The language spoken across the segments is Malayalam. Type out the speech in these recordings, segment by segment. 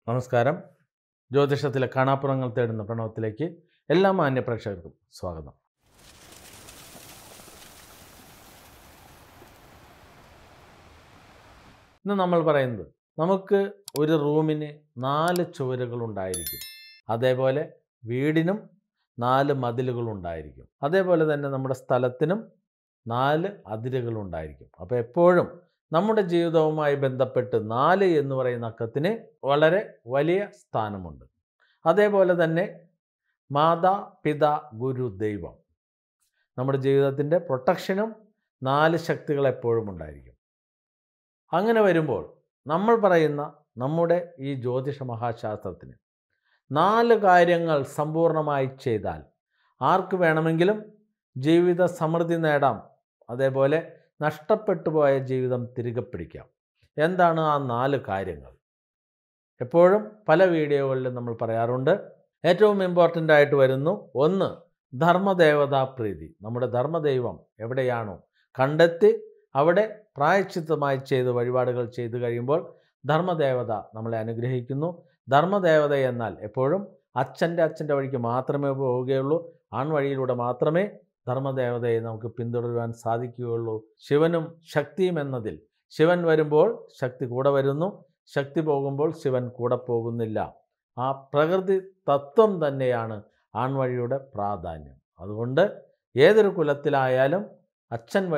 നമസ്കാരം. ജ്യോതിഷത്തിലെ കാണാപ്പുറങ്ങൾ തേടുന്ന പ്രണവത്തിലേക്ക് എല്ലാ മാന്യ പ്രേക്ഷകർക്കും സ്വാഗതം. ഇന്ന് നമ്മൾ പറയുന്നത് നമുക്ക് ഒരു റൂമിന് 4 ചുവരുകളുണ്ടായിരിക്കും. അതേപോലെ വീടിനും 4 മതിലുകളുണ്ടായിരിക്കും. അതേപോലെ തന്നെ നമ്മുടെ സ്ഥലത്തിനും 4 അതിരുകളുണ്ടായിരിക്കും. അപ്പോൾ എപ്പോഴും നമ്മുടെ ജീവിതവുമായി ബന്ധപ്പെട്ട് 4 എന്ന് പറയുന്ന അക്കത്തിന് വളരെ വലിയ സ്ഥാനമുണ്ട്. അതേപോലെ തന്നെ മാതാ പിതാ ഗുരു ദൈവം, നമ്മുടെ ജീവിതത്തിൻ്റെ പ്രൊട്ടക്ഷനും 4 ശക്തികൾ എപ്പോഴും ഉണ്ടായിരിക്കും. അങ്ങനെ വരുമ്പോൾ നമ്മൾ പറയുന്ന നമ്മുടെ ഈ ജ്യോതിഷ മഹാശാസ്ത്രത്തിന് 4 കാര്യങ്ങൾ സമ്പൂർണ്ണമായി ചെയ്താൽ ആർക്ക് വേണമെങ്കിലും ജീവിത സമൃദ്ധി നേടാം. അതേപോലെ നഷ്ടപ്പെട്ടു പോയ ജീവിതം തിരികെ പിടിക്കാം. എന്താണ് ആ 4 കാര്യങ്ങൾ? എപ്പോഴും പല വീഡിയോകളിലും നമ്മൾ പറയാറുണ്ട്. ഏറ്റവും ഇമ്പോർട്ടൻ്റ് ആയിട്ട് വരുന്നു 1, ധർമ്മദേവതാ പ്രീതി. നമ്മുടെ ധർമ്മദൈവം എവിടെയാണോ കണ്ടെത്തി അവിടെ പ്രായശ്ചിത്തമായി ചെയ്ത് വഴിപാടുകൾ ചെയ്തു കഴിയുമ്പോൾ ധർമ്മദേവത നമ്മളെ അനുഗ്രഹിക്കുന്നു. ധർമ്മദേവത എന്നാൽ എപ്പോഴും അച്ഛൻ്റെ വഴിക്ക് മാത്രമേ പോവുകയുള്ളൂ. ആൺവഴിയിലൂടെ മാത്രമേ ധർമ്മദേവതയെ നമുക്ക് പിന്തുടരുവാൻ സാധിക്കുകയുള്ളൂ. ശിവനും ശക്തിയും എന്നതിൽ ശിവൻ വരുമ്പോൾ ശക്തി കൂടെ വരുന്നു, ശക്തി പോകുമ്പോൾ ശിവൻ കൂടെ പോകുന്നില്ല. ആ പ്രകൃതി തത്വം തന്നെയാണ് ആൺവഴിയുടെ പ്രാധാന്യം. അതുകൊണ്ട് ഏതൊരു കുലത്തിലായാലും അച്ഛൻ്റെ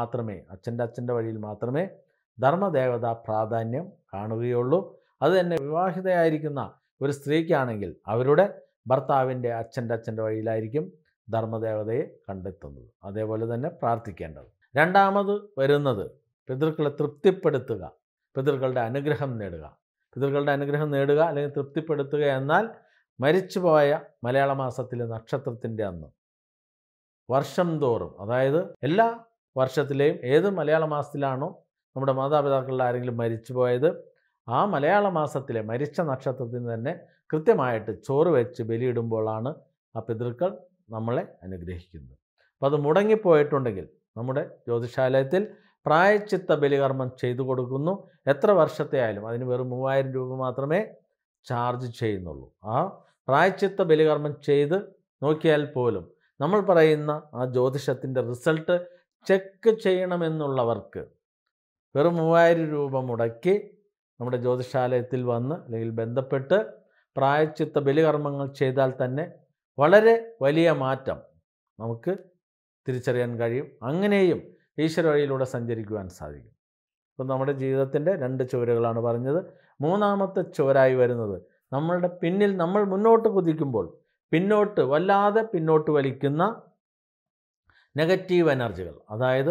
വഴിയിൽ മാത്രമേ ധർമ്മദേവത പ്രാധാന്യം കാണുകയുള്ളൂ. അതുതന്നെ വിവാഹിതയായിരിക്കുന്ന ഒരു സ്ത്രീക്കാണെങ്കിൽ അവരുടെ ഭർത്താവിൻ്റെ അച്ഛൻ്റെ വഴിയിലായിരിക്കും ധർമ്മദേവതയെ കണ്ടെത്തുന്നത്. അതേപോലെ തന്നെ പ്രാർത്ഥിക്കേണ്ടത്. രണ്ടാമത് വരുന്നത് പിതൃക്കളെ തൃപ്തിപ്പെടുത്തുക, പിതൃക്കളുടെ അനുഗ്രഹം നേടുക. പിതൃക്കളുടെ അനുഗ്രഹം നേടുക അല്ലെങ്കിൽ തൃപ്തിപ്പെടുത്തുക എന്നാൽ മരിച്ചുപോയ മലയാള മാസത്തിലെ നക്ഷത്രത്തിൻ്റെ അന്ന് വർഷം തോറും, അതായത് എല്ലാ വർഷത്തിലെയും ഏത് മലയാള മാസത്തിലാണോ നമ്മുടെ മാതാപിതാക്കളിൽ ആരെങ്കിലും മരിച്ചു പോയത് ആ മലയാള മാസത്തിലെ മരിച്ച നക്ഷത്രത്തിന് തന്നെ കൃത്യമായിട്ട് ചോറ് വെച്ച് ബലിയിടുമ്പോഴാണ് ആ പിതൃക്കൾ നമ്മളെ അനുഗ്രഹിക്കുന്നത്. അപ്പോൾ അത് മുടങ്ങിപ്പോയിട്ടുണ്ടെങ്കിൽ നമ്മുടെ ജ്യോതിഷാലയത്തിൽ പ്രായശ്ചിത്ത ബലികർമ്മം ചെയ്തു കൊടുക്കുന്നു. എത്ര വർഷത്തെ ആയാലും അതിന് വെറും 3000 രൂപ മാത്രമേ ചാർജ് ചെയ്യുന്നുള്ളൂ. ആ പ്രായശ്ചിത്ത ബലികർമ്മം ചെയ്ത് നോക്കിയാൽ പോലും നമ്മൾ പറയുന്ന ആ ജ്യോതിഷത്തിൻ്റെ റിസൾട്ട് ചെക്ക് ചെയ്യണമെന്നുള്ളവർക്ക് വെറും 3000 രൂപ മുടക്കി നമ്മുടെ ജ്യോതിഷാലയത്തിൽ വന്ന് അല്ലെങ്കിൽ ബന്ധപ്പെട്ട് പ്രായശ്ചിത്ത ബലികർമ്മങ്ങൾ ചെയ്താൽ തന്നെ വളരെ വലിയ മാറ്റം നമുക്ക് തിരിച്ചറിയാൻ കഴിയും. അങ്ങനെയും ഈശ്വര വഴിയിലൂടെ സഞ്ചരിക്കുവാൻ സാധിക്കും. ഇപ്പം നമ്മുടെ ജീവിതത്തിൻ്റെ 2 ചുവരുകളാണ് പറഞ്ഞത്. മൂന്നാമത്തെ ചുവരായി വരുന്നത് നമ്മളുടെ പിന്നിൽ നമ്മൾ മുന്നോട്ട് കുതിക്കുമ്പോൾ വല്ലാതെ പിന്നോട്ട് വലിക്കുന്ന നെഗറ്റീവ് എനർജികൾ, അതായത്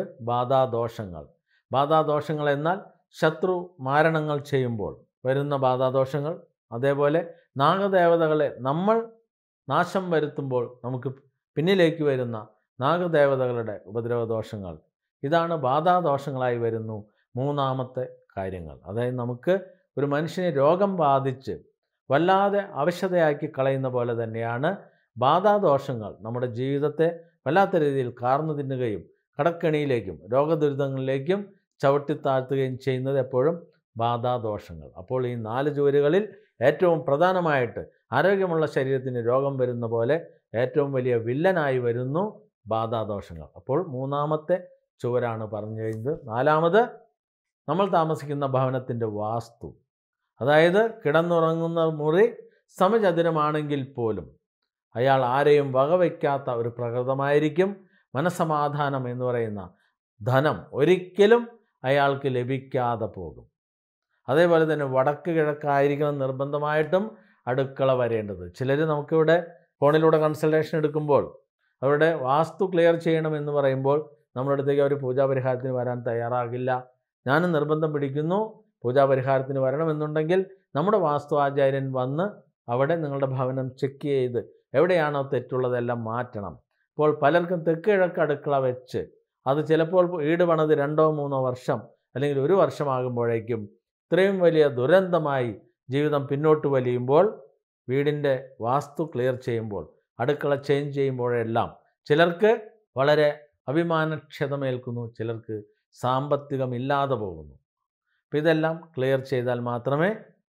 ബാധാദോഷങ്ങൾ എന്നാൽ ശത്രു മാരണങ്ങൾ ചെയ്യുമ്പോൾ വരുന്ന ബാധാദോഷങ്ങൾ. അതേപോലെ നാഗദേവതകളെ നമ്മൾ നാശം വരുത്തുമ്പോൾ നമുക്ക് പിന്നിലേക്ക് വരുന്ന നാഗദേവതകളുടെ ഉപദ്രവദോഷങ്ങൾ. ഇതാണ് ബാധാദോഷങ്ങളായി വരുന്നു മൂന്നാമത്തെ കാര്യങ്ങൾ. അതായത് നമുക്ക് ഒരു മനുഷ്യനെ രോഗം ബാധിച്ച് വല്ലാതെ അവശതയാക്കി കളയുന്ന പോലെ തന്നെയാണ് ബാധാദോഷങ്ങൾ നമ്മുടെ ജീവിതത്തെ വല്ലാത്ത രീതിയിൽ കാർന്നു തിന്നുകയും കടക്കെണിയിലേക്കും രോഗദുരിതങ്ങളിലേക്കും ചവിട്ടിത്താഴ്ത്തുകയും ചെയ്യുന്നത് എപ്പോഴും ബാധാദോഷങ്ങൾ. അപ്പോൾ ഈ 4 ചുവരുകളിൽ ഏറ്റവും പ്രധാനമായിട്ട് ആരോഗ്യമുള്ള ശരീരത്തിന് രോഗം വരുന്ന പോലെ ഏറ്റവും വലിയ വില്ലനായി വരുന്നു ബാധാദോഷങ്ങൾ. അപ്പോൾ മൂന്നാമത്തെ ചുവരാണ് പറഞ്ഞു കഴിഞ്ഞത്. നാലാമത് നമ്മൾ താമസിക്കുന്ന ഭവനത്തിൻ്റെ വാസ്തു, അതായത് കിടന്നുറങ്ങുന്ന മുറി സമചതുരമാണെങ്കിൽ പോലും അയാൾ ആരെയും വകവയ്ക്കാത്ത ഒരു പ്രകൃതമായിരിക്കും. മനസ്സമാധാനം എന്ന് പറയുന്ന ധനം ഒരിക്കലും അയാൾക്ക് ലഭിക്കാതെ പോകും. അതേപോലെ തന്നെ വടക്ക് കിഴക്കായിരിക്കണം നിർബന്ധമായിട്ടും അടുക്കള വരേണ്ടത്. ചിലർ നമുക്കിവിടെ ഫോണിലൂടെ കൺസൾട്ടേഷൻ എടുക്കുമ്പോൾ അവരുടെ വാസ്തു ക്ലിയർ ചെയ്യണമെന്ന് പറയുമ്പോൾ നമ്മുടെ അടുത്തേക്ക് അവർ പൂജാപരിഹാരത്തിന് വരാൻ തയ്യാറാകില്ല. ഞാനും നിർബന്ധം പിടിക്കുന്നു, പൂജാപരിഹാരത്തിന് വരണമെന്നുണ്ടെങ്കിൽ നമ്മുടെ വാസ്തു ആചാര്യൻ വന്ന് അവിടെ നിങ്ങളുടെ ഭവനം ചെക്ക് ചെയ്ത് എവിടെയാണോ തെറ്റുള്ളതെല്ലാം മാറ്റണം. ഇപ്പോൾ പലർക്കും തെക്ക് കിഴക്ക് അടുക്കള വെച്ച് അത് ചിലപ്പോൾ വീട് പണിത് 2-3 വർഷം അല്ലെങ്കിൽ 1 വർഷമാകുമ്പോഴേക്കും ഇത്രയും വലിയ ദുരന്തമായി ജീവിതം പിന്നോട്ട് വലിയുമ്പോൾ വീടിൻ്റെ വാസ്തു ക്ലിയർ ചെയ്യുമ്പോൾ അടുക്കള ചേഞ്ച് ചെയ്യുമ്പോഴെല്ലാം ചിലർക്ക് വളരെ അഭിമാനക്ഷതമേൽക്കുന്നു, ചിലർക്ക് സാമ്പത്തികമില്ലാതെ പോകുന്നു. അപ്പോൾ ഇതെല്ലാം ക്ലിയർ ചെയ്താൽ മാത്രമേ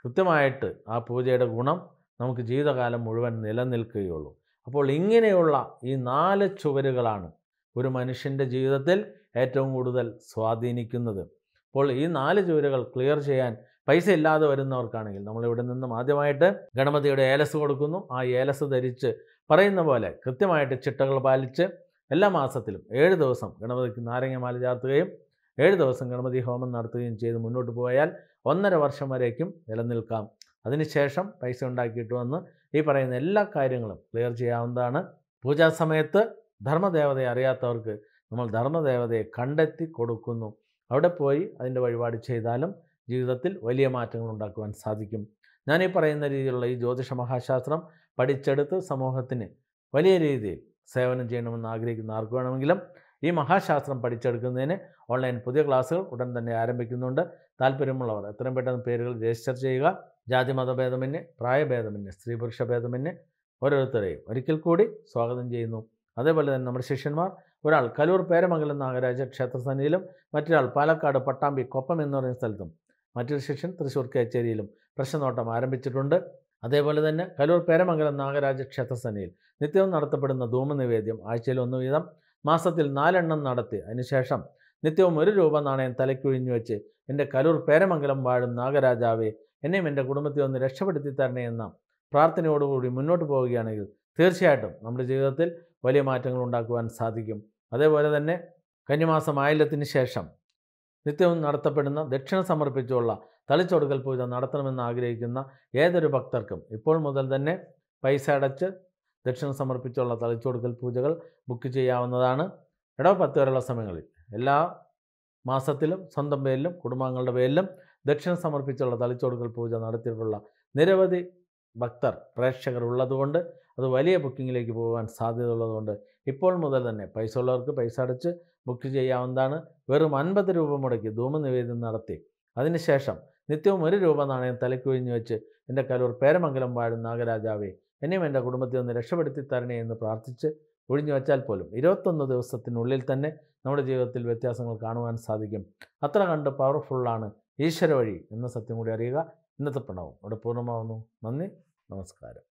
കൃത്യമായിട്ട് ആ പൂജയുടെ ഗുണം നമുക്ക് ജീവിതകാലം മുഴുവൻ നിലനിൽക്കുകയുള്ളൂ. അപ്പോൾ ഇങ്ങനെയുള്ള ഈ 4 ചുവരുകളാണ് ഒരു മനുഷ്യൻ്റെ ജീവിതത്തിൽ ഏറ്റവും കൂടുതൽ സ്വാധീനിക്കുന്നത്. അപ്പോൾ ഈ 4 ചുവരുകൾ ക്ലിയർ ചെയ്യാൻ പൈസ ഇല്ലാതെ വരുന്നവർക്കാണെങ്കിൽ നമ്മളിവിടെ നിന്നും ആദ്യമായിട്ട് ഗണപതിയുടെ ഏലസ് കൊടുക്കുന്നു. ആ ഏലസ് ധരിച്ച് പറയുന്ന പോലെ കൃത്യമായിട്ട് ചിട്ടകൾ പാലിച്ച് എല്ലാ മാസത്തിലും 7 ദിവസം ഗണപതിക്ക് നാരങ്ങമാല ചാർത്തുകയും 7 ദിവസം ഗണപതി ഹോമം നടത്തുകയും ചെയ്ത് മുന്നോട്ട് പോയാൽ 1.5 വർഷം വരേക്കും നിലനിൽക്കാം. അതിനുശേഷം പൈസ ഉണ്ടാക്കിയിട്ട് വന്ന് ഈ പറയുന്ന എല്ലാ കാര്യങ്ങളും ക്ലിയർ ചെയ്യാവുന്നതാണ്. പൂജാ സമയത്ത് ധർമ്മദേവതയെ അറിയാത്തവർക്ക് നമ്മൾ ധർമ്മദേവതയെ കണ്ടെത്തി കൊടുക്കുന്നു. അവിടെ പോയി അതിൻ്റെ വഴിപാട് ചെയ്താലും ജീവിതത്തിൽ വലിയ മാറ്റങ്ങൾ ഉണ്ടാക്കുവാൻ സാധിക്കും. ഞാനീ പറയുന്ന രീതിയിലുള്ള ഈ ജ്യോതിഷ മഹാശാസ്ത്രം പഠിച്ചെടുത്ത് സമൂഹത്തിന് വലിയ രീതിയിൽ സേവനം ചെയ്യണമെന്ന് ആഗ്രഹിക്കുന്ന ആർക്ക് വേണമെങ്കിലും ഈ മഹാശാസ്ത്രം പഠിച്ചെടുക്കുന്നതിന് ഓൺലൈൻ പുതിയ ക്ലാസ്സുകൾ ഉടൻ തന്നെ ആരംഭിക്കുന്നുണ്ട്. താല്പര്യമുള്ളവർ എത്രയും പെട്ടെന്ന് പേരുകൾ രജിസ്റ്റർ ചെയ്യുക. ജാതി മതഭേദമന്യേ, പ്രായഭേദമന്യേ, സ്ത്രീ പുരുഷ ഭേദമന്യേ ഓരോരുത്തരെയും ഒരിക്കൽ കൂടി സ്വാഗതം ചെയ്യുന്നു. അതേപോലെ തന്നെ നമ്മുടെ ശിഷ്യന്മാർ ഒരാൾ കലൂർ പേരമംഗലം നാഗരാജ ക്ഷേത്രസന്നിധിയിലും മറ്റൊരാൾ പാലക്കാട് പട്ടാമ്പി കൊപ്പം എന്ന് പറയുന്ന സ്ഥലത്തും മറ്റൊരു ശിഷ്യൻ തൃശ്ശൂർ കേച്ചേരിയിലും പ്രശ്നനോട്ടം ആരംഭിച്ചിട്ടുണ്ട്. അതേപോലെ തന്നെ കലൂർ പേരമംഗലം നാഗരാജ ക്ഷേത്രസന്നിധിയിൽ നിത്യവും നടത്തപ്പെടുന്ന ധൂമനിവേദ്യം ആഴ്ചയിൽ 1 വീതം മാസത്തിൽ 4 എണ്ണം നടത്തി അതിനുശേഷം നിത്യവും 1 രൂപ നാണയം തലയ്ക്കൊഴിഞ്ഞു വെച്ച് എൻ്റെ കലൂർ പേരമംഗലം വാഴും നാഗരാജാവേ എന്നെയും എൻ്റെ കുടുംബത്തെ ഒന്ന് രക്ഷപ്പെടുത്തി തരണേ എന്ന പ്രാർത്ഥനയോടുകൂടി മുന്നോട്ട് പോവുകയാണെങ്കിൽ തീർച്ചയായിട്ടും നമ്മുടെ ജീവിതത്തിൽ വലിയ മാറ്റങ്ങൾ ഉണ്ടാക്കുവാൻ സാധിക്കും. അതേപോലെ തന്നെ കന്നിമാസം ആയില്യത്തിന് ശേഷം നിത്യവും നടത്തപ്പെടുന്ന ദക്ഷിണ സമർപ്പിച്ചുള്ള തളിച്ചൊടുക്കൽ പൂജ നടത്തണമെന്ന് ആഗ്രഹിക്കുന്ന ഏതൊരു ഭക്തർക്കും ഇപ്പോൾ മുതൽ തന്നെ പൈസ അടച്ച് ദക്ഷിണ സമർപ്പിച്ചുള്ള തളിച്ചൊടുക്കൽ പൂജകൾ ബുക്ക് ചെയ്യാവുന്നതാണ്. ഇടവ 10 വരെയുള്ള സമയങ്ങളിൽ എല്ലാ മാസത്തിലും സ്വന്തം പേരിലും കുടുംബാംഗങ്ങളുടെ പേരിലും ദക്ഷിണ സമർപ്പിച്ചുള്ള തളിച്ചൊടുക്കൽ പൂജ നടത്തിയിട്ടുള്ള നിരവധി ഭക്തർ പ്രേക്ഷകർ ഉള്ളതുകൊണ്ട് അത് വലിയ ബുക്കിങ്ങിലേക്ക് പോകാൻ സാധ്യതയുള്ളതുകൊണ്ട് ഇപ്പോൾ മുതൽ തന്നെ പൈസ ഉള്ളവർക്ക് പൈസ അടച്ച് ബുക്ക് ചെയ്യാവുന്നതാണ്. വെറും 50 രൂപ മുടക്കി ധൂമനിവേദ്യം നടത്തി അതിനുശേഷം നിത്യവും 1 രൂപ നാണയം തലയ്ക്കൊഴിഞ്ഞു വെച്ച് എൻ്റെ കലൂർ പേരമംഗലം വാഴും നാഗരാജാവേ എന്നെയും എൻ്റെ കുടുംബത്തെ ഒന്ന് രക്ഷപ്പെടുത്തി തരണേ എന്ന് പ്രാർത്ഥിച്ച് ഒഴിഞ്ഞു വെച്ചാൽ പോലും 21 ദിവസത്തിനുള്ളിൽ തന്നെ നമ്മുടെ ജീവിതത്തിൽ വ്യത്യാസങ്ങൾ കാണുവാൻ സാധിക്കും. അത്ര കണ്ട് പവർഫുള്ളാണ് ഈശ്വര വഴി എന്ന സത്യം കൂടി അറിയുക. ഇന്നത്തെ പ്രണവം ഇവിടെ പൂർണ്ണമാവുന്നു. നന്ദി, നമസ്കാരം.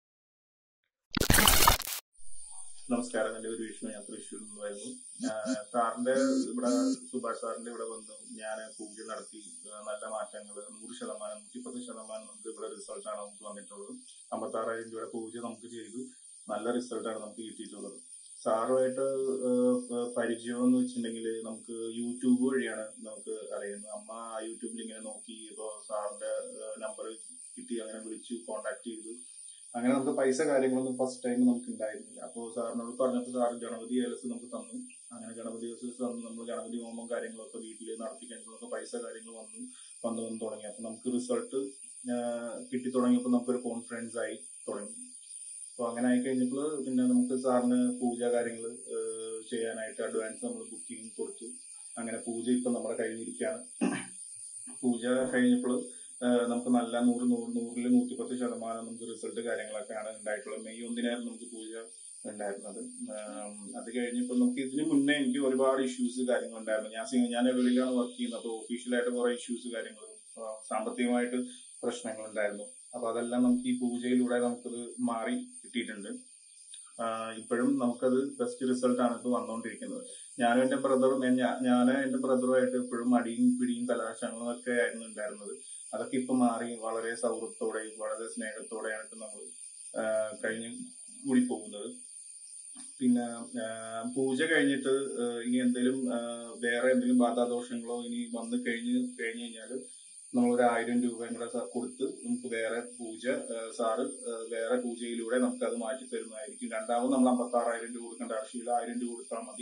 നമസ്കാരം. എൻ്റെ ഒരു വിഷ്ണു, ഞാൻ തൃശ്ശൂരിൽ നിന്നായിരുന്നു. സാറിന്റെ ഇവിടെ സുഭാഷ് സാറിന്റെ ഇവിടെ വന്നു ഞാൻ പൂജ നടത്തി നല്ല മാറ്റങ്ങൾ 100%, 110% നമുക്ക് ഇവിടെ റിസൾട്ടാണ് നമുക്ക് വന്നിട്ടുള്ളത്. 56,000 രൂപയുടെ പൂജ നമുക്ക് ചെയ്തു നല്ല റിസൾട്ടാണ് നമുക്ക് കിട്ടിയിട്ടുള്ളത്. സാറുമായിട്ട് പരിചയം എന്ന് വെച്ചിട്ടുണ്ടെങ്കിൽ നമുക്ക് യൂട്യൂബ് വഴിയാണ് നമുക്ക് അറിയുന്നത്. അമ്മ യൂട്യൂബിൽ ഇങ്ങനെ നോക്കി ഇപ്പോൾ സാറിന്റെ നമ്പർ കിട്ടി, അങ്ങനെ വിളിച്ചു കോണ്ടാക്ട് ചെയ്തു. അങ്ങനെ നമുക്ക് പൈസ കാര്യങ്ങളൊന്നും ഫസ്റ്റ് ടൈം നമുക്ക് ഉണ്ടായിരുന്നില്ല. അപ്പോൾ സാറിനോട് പറഞ്ഞപ്പോൾ സാർ ഗണപതി ഏലസ് നമുക്ക് തന്നു. അങ്ങനെ ഗണപതി ഏലസ് തന്നു. നമ്മൾ ഗണപതി ഹോമം കാര്യങ്ങളൊക്കെ വീട്ടിൽ നടത്തി കഴിഞ്ഞപ്പോൾ പൈസ കാര്യങ്ങൾ വന്നു തുടങ്ങി. അപ്പോൾ നമുക്ക് റിസൾട്ട് കിട്ടി തുടങ്ങിയപ്പോൾ നമുക്കൊരു കോൺഫിഡൻസ് ആയി തുടങ്ങി. അപ്പോൾ അങ്ങനെ ആയി കഴിഞ്ഞപ്പോൾ പിന്നെ നമുക്ക് സാറിന് പൂജ കാര്യങ്ങൾ ചെയ്യാനായിട്ട് അഡ്വാൻസ് നമ്മൾ ബുക്കിംഗ് കൊടുത്തു. അങ്ങനെ പൂജ ഇപ്പം നമ്മുടെ കഴിഞ്ഞിരിക്കുകയാണ്. പൂജ കഴിഞ്ഞപ്പോൾ നമുക്ക് നല്ല 100-110% നമുക്ക് റിസൾട്ട് കാര്യങ്ങളൊക്കെയാണ് ഉണ്ടായിട്ടുള്ളത്. മെയ് 1 നമുക്ക് പൂജ ഉണ്ടായിരുന്നത്. അത് കഴിഞ്ഞപ്പോൾ നമുക്ക് ഇതിന് മുന്നേ എനിക്ക് ഒരുപാട് ഇഷ്യൂസ് കാര്യങ്ങൾ ഉണ്ടായിരുന്നു. ഞാൻ വെളിയിലാണ് വർക്ക് ചെയ്യുന്നത്. അപ്പോൾ ഒഫീഷ്യലായിട്ട് കുറെ ഇഷ്യൂസ് കാര്യങ്ങൾ സാമ്പത്തികമായിട്ട് പ്രശ്നങ്ങൾ ഉണ്ടായിരുന്നു. അപ്പൊ അതെല്ലാം നമുക്ക് ഈ പൂജയിലൂടെ നമുക്കത് മാറി കിട്ടിയിട്ടുണ്ട്. ഇപ്പോഴും നമുക്കത് ബെസ്റ്റ് റിസൾട്ടാണ് ഇപ്പോൾ വന്നുകൊണ്ടിരിക്കുന്നത്. ഞാനും എൻ്റെ ബ്രദറുമായിട്ട് ഇപ്പോഴും അടിയും പിടിയും കലാശങ്ങളും ഒക്കെ ആയിരുന്നു ഉണ്ടായിരുന്നത്. അതൊക്കെ ഇപ്പൊ മാറി വളരെ സൗഹൃദത്തോടെയും വളരെ സ്നേഹത്തോടെയാണ് ഇപ്പൊ നമ്മൾ കഴിഞ്ഞ് കൂടി പോകുന്നത്. പിന്നെ പൂജ കഴിഞ്ഞിട്ട് ഇനി എന്തെങ്കിലും വേറെ എന്തെങ്കിലും ബാധാദോഷങ്ങളോ ഇനി വന്നു കഴിഞ്ഞാൽ നമ്മളൊരു 1000 രൂപയും കൂടെ കൊടുത്ത് നമുക്ക് വേറെ പൂജ സാറ് വേറെ പൂജയിലൂടെ നമുക്ക് അത് മാറ്റി തരുന്നതായിരിക്കും. രണ്ടാമത് നമ്മൾ 56,000 രൂപ കൊടുക്കേണ്ട ആവശ്യമില്ല, 1000 രൂപ കൊടുത്താൽ മതി.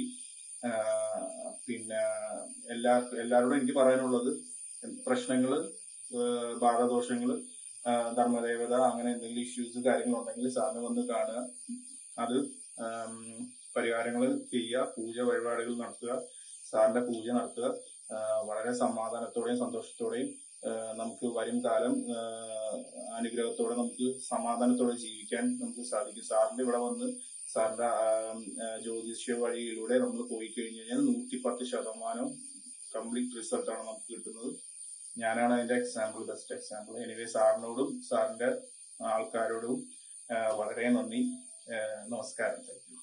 പിന്നെ എല്ലാവരോടും എനിക്ക് പറയാനുള്ളത്, പ്രശ്നങ്ങള്, ബാധാദോഷങ്ങള്, ധർമ്മദേവത അങ്ങനെ എന്തെങ്കിലും ഇഷ്യൂസ് കാര്യങ്ങളുണ്ടെങ്കിൽ സാറിന് വന്ന് കാണുക, അത് പരിഹാരങ്ങൾ ചെയ്യുക, പൂജ വഴിപാടുകൾ നടത്തുക, സാറിന്റെ പൂജ നടത്തുക. വളരെ സമാധാനത്തോടെയും സന്തോഷത്തോടെയും നമുക്ക് വരും കാലം അനുഗ്രഹത്തോടെ നമുക്ക് സമാധാനത്തോടെ ജീവിക്കാൻ നമുക്ക് സാധിക്കും. സാറിന്റെ ഇവിടെ വന്ന് സാറിന്റെ ജ്യോതിഷ്യ വഴിയിലൂടെ നമ്മൾ പോയി കഴിഞ്ഞു കഴിഞ്ഞാൽ 110% കംപ്ലീറ്റ് റിസൾട്ടാണ് നമുക്ക് കിട്ടുന്നത്. ഞാനാണ് അതിന്റെ എക്സാമ്പിൾ, ബെസ്റ്റ് എക്സാമ്പിൾ. എനിവേ സാറിനോടും സാറിന്റെ ആൾക്കാരോടും വളരെ നന്ദി. നമസ്കാരം. Thank U.